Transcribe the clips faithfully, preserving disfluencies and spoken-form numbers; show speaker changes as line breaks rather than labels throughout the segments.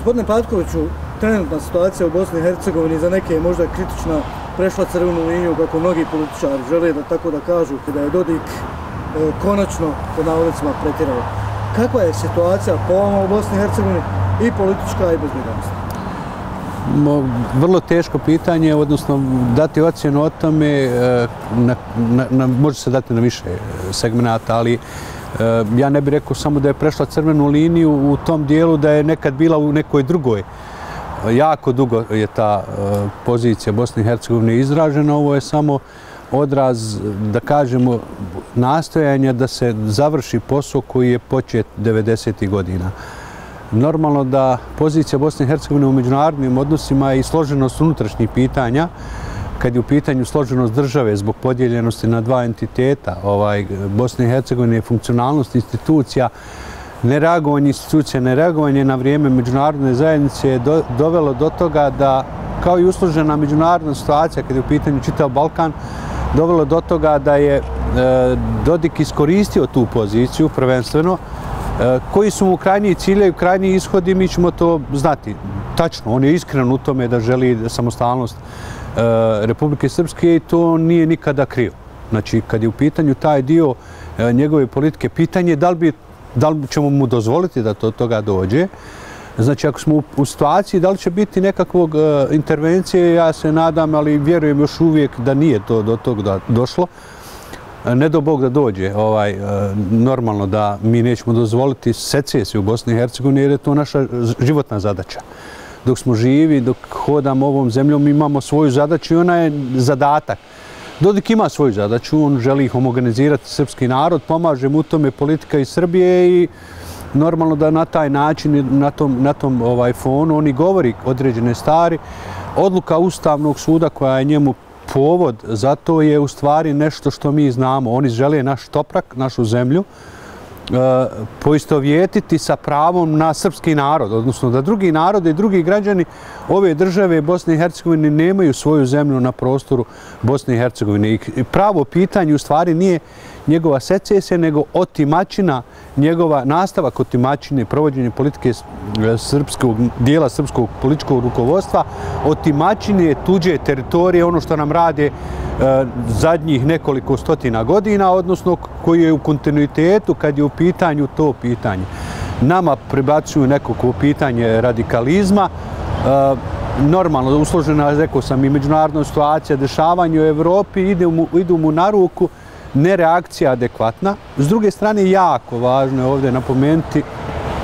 Gospodine Patkoviću, trenutna situacija u Bosni i Hercegovini za neke je možda kritična, prešla crvenu liniju, kako mnogi političari žele da tako da kažu, kada je Dodik e, konačno pod navodnicima pretjerao. Kakva je situacija po ovome u Bosni i Hercegovini i politička i bezbjednosna?
Vrlo teško pitanje, odnosno dati ocjenu o tome na, na, na, može se dati na više segmenata, ali ja ne bih rekao samo da je prešla crvenu liniju u tom dijelu da je nekad bila u nekoj drugoj. Jako dugo je ta pozicija Bosne i Hercegovine izražena. Ovo je samo odraz, da kažemo, nastojanja da se završi posao koji je počet devedesetih godina. Normalno da pozicija Bosne i Hercegovine u međunarodnim odnosima i složenost unutrašnjih pitanja, kad je u pitanju složenost države zbog podijeljenosti na dva entiteta, ovaj, Bosne i Hercegovine, funkcionalnost institucija, nereagovanje institucija, nereagovanje na vrijeme međunarodne zajednice je do, dovelo do toga da, kao i usložena međunarodna situacija, kad je u pitanju čitav Balkan, dovelo do toga da je e, Dodik iskoristio tu poziciju prvenstveno. E, koji su mu krajnji ciljevi, krajnji ishodi, mi ćemo to znati. Tačno, on je iskren u tome da želi samostalnost Republike Srpske i to nije nikada krio. Znači, kad je u pitanju taj dio njegove politike, pitanje da li, bi, da li ćemo mu dozvoliti da to od toga dođe. Znači, ako smo u situaciji da li će biti nekakvog intervencije, ja se nadam, ali vjerujem još uvijek da nije to do toga došlo. Ne do Bog da dođe, ovaj, normalno da mi nećemo dozvoliti secesiju u Bosni i Hercegovini jer je to naša životna zadaća. Dok smo živi, dok hodamo ovom zemljom, imamo svoju zadaću i ona je zadatak. Dodik ima svoju zadaću, on želi homogenizirati srpski narod, pomaže mu u tome politika iz Srbije i normalno da na taj način, na tom, na tom ovaj, fonu, oni govori određene stvari. Odluka Ustavnog suda koja je njemu povod za to je u stvari nešto što mi znamo. Oni žele naš toprak, našu zemlju, poistovjetiti sa pravom na srpski narod, odnosno da drugi narodi i drugi građani ove države Bosne i Hercegovine nemaju svoju zemlju na prostoru Bosne i Hercegovine. I pravo pitanje u stvari nije njegova secesija, nego otimačina, njegova nastavak otimačine, provođenje politike srpskog, dijela srpskog političkog rukovodstva, otimačine tuđe teritorije, ono što nam rade e, zadnjih nekoliko stotina godina, odnosno koji je u kontinuitetu kad je u pitanju to pitanje. Nama prebacuju nekako pitanje radikalizma, e, normalno usložena, rekao sam, i međunarodna situacija, dešavanje u Evropi, idu mu, idu mu na ruku, ne reakcija adekvatna. S druge strane, jako važno je ovdje napomenuti e,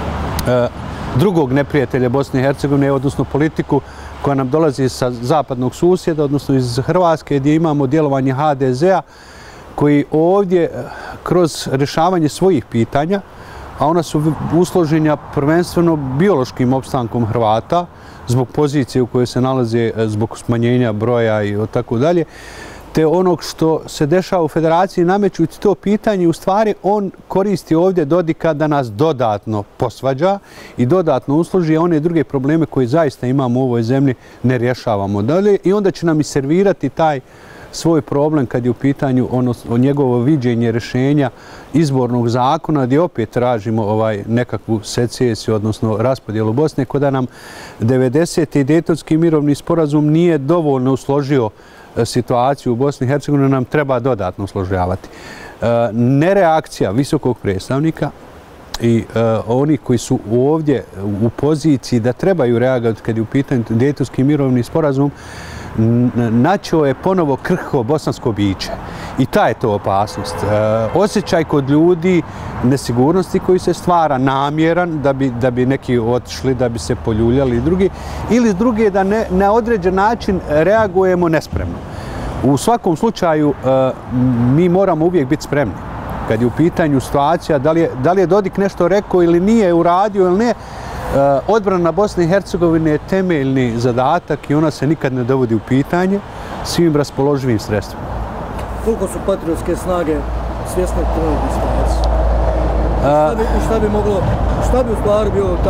drugog neprijatelja Bosne i Hercegovine, odnosno politiku koja nam dolazi sa zapadnog susjeda, odnosno iz Hrvatske, gdje imamo djelovanje ha de zea, koji ovdje kroz rješavanje svojih pitanja, a ona su usloženja prvenstveno biološkim opstankom Hrvata, zbog pozicije u kojoj se nalaze, zbog smanjenja broja i tako dalje, te onog što se dešava u federaciji namećući to pitanje, u stvari on koristi ovdje Dodika da nas dodatno posvađa i dodatno usloži, a one druge probleme koje zaista imamo u ovoj zemlji ne rješavamo dalje i onda će nam i servirati taj svoj problem kad je u pitanju ono, njegovo viđenje rješenja izbornog zakona gdje opet tražimo ovaj, nekakvu secesiju, odnosno raspodjelu Bosne, kada nam devedeseti Dejtonski mirovni sporazum nije dovoljno usložio situaciju u Bosni i Hercegovini, nam treba dodatno usložavati. Nereakcija visokog predstavnika i oni koji su ovdje u poziciji da trebaju reagovati kad je u pitanju Dejtonski mirovni sporazum, načeo je ponovo krhko bosansko biće. I ta je to opasnost. Osjećaj kod ljudi nesigurnosti koji se stvara namjeran da bi, da bi neki otišli, da bi se poljuljali i drugi, ili drugi da ne, na određen način reagujemo nespremno. U svakom slučaju mi moramo uvijek biti spremni. Kad je u pitanju situacija, da li je, da li je Dodik nešto rekao ili nije uradio ili ne, odbrana Bosne i Hercegovine je temeljni zadatak i ona se nikad ne dovodi u pitanje svim raspoloživim sredstvima.
Koliko su patriotske snage svjesne trenutne situacije? Šta bi, šta bi moglo, šta bi u stvari bio taj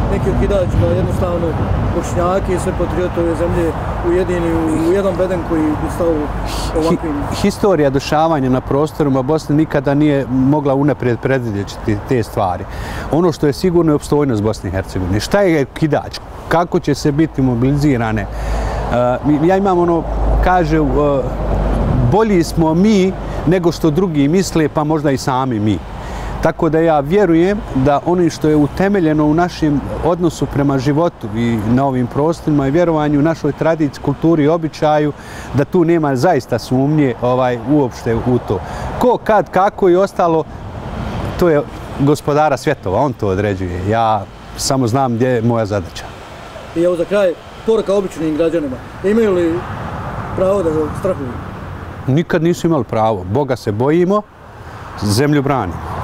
neki okidač da jednostavno Bošnjaki i sve patriote ove zemlje ujedini u jedan beden koji bi stao ovakvim...
Historija dešavanja na prostorima Bosne nikada nije mogla unaprijed predvidjeti te stvari. Ono što je sigurno je opstojnost Bosne i Hercegovine. Šta je okidač? Kako će se biti mobilizirane? Ja imam ono, kaže, bolji smo mi nego što drugi misle, pa možda i sami mi. Tako da ja vjerujem da ono što je utemeljeno u našem odnosu prema životu i na ovim prostorima i vjerovanju u našoj tradiciji, kulturi i običaju, da tu nema zaista sumnje ovaj, uopšte u to. Ko, kad, kako i ostalo, to je gospodara svjetova, on to određuje. Ja samo znam gdje je moja zadaća.
I evo za kraj, poruka običnim građanima. Imaju li pravo da strahuju?
Nikad nisu imali pravo. Boga se bojimo, zemlju branimo.